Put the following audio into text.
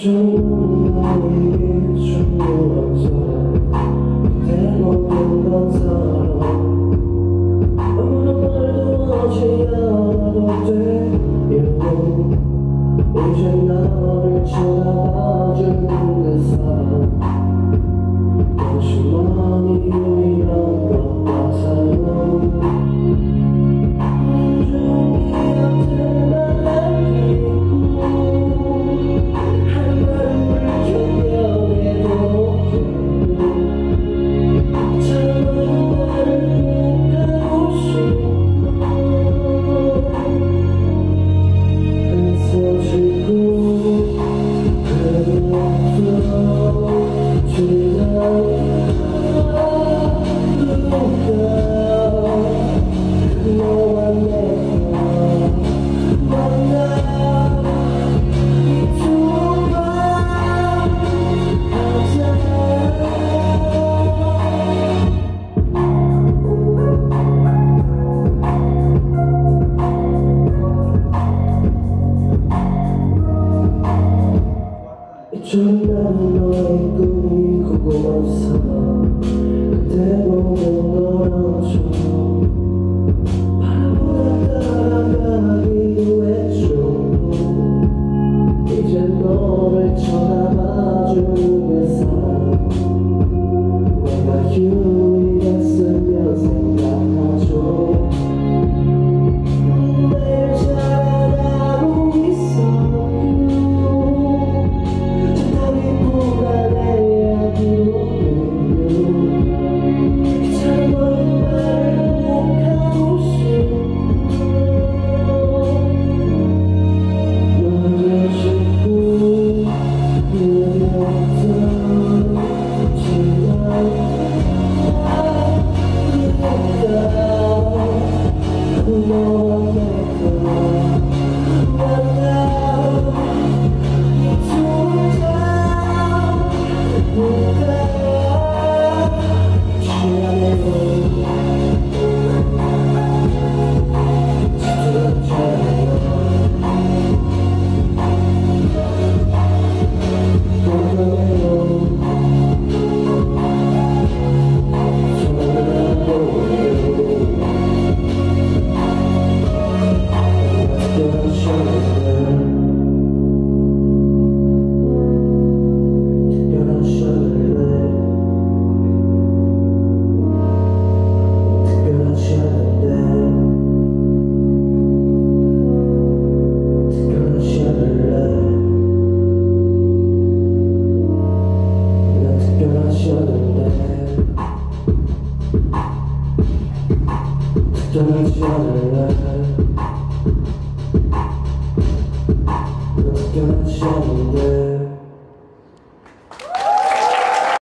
정말 중요한 사람 그대로 끝난 사람 아무런 말도 하지 않아도 돼요 이제 나를 쳐다봐주는 사람 당신만이 유일한 것 같아요 온종일 같은 말 남기고 할 말을 정명해도 참아요 나를 꼭 하고 싶어 그래서 지금 그래도 지나가 너와 내가 만나 이토록 이처럼 너의 꿈이 궁금한 사람 그대 보면 너라죠 바라보다 따라가기로 했죠 이제 너를 쳐다봐주는 사람 내가 유일했으면 생각하죠 매일 자라나고 있어요 특별하지 않을래 특별하지 않은데